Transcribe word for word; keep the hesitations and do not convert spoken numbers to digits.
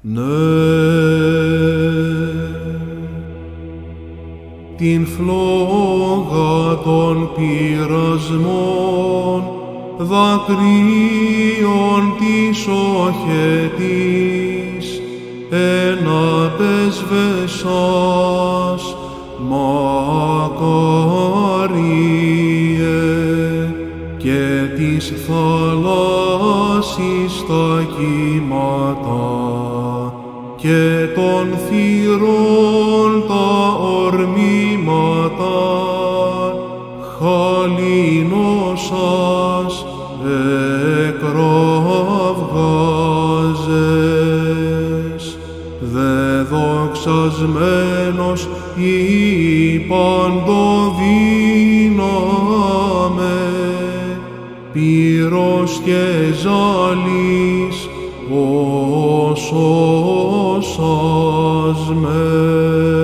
Ναι, την φλόγα των πειρασμών, δακρύων της οχετής, ένα πεσβεσάς, μακάριε, και της θαλάσσης τα κύματα, και των θυρών τα ορμήματα, χαλινώσας εκραυγάζες, δεδοξασμένος η παντοδύναμε, πύρος και ζάλης ο σώσας με.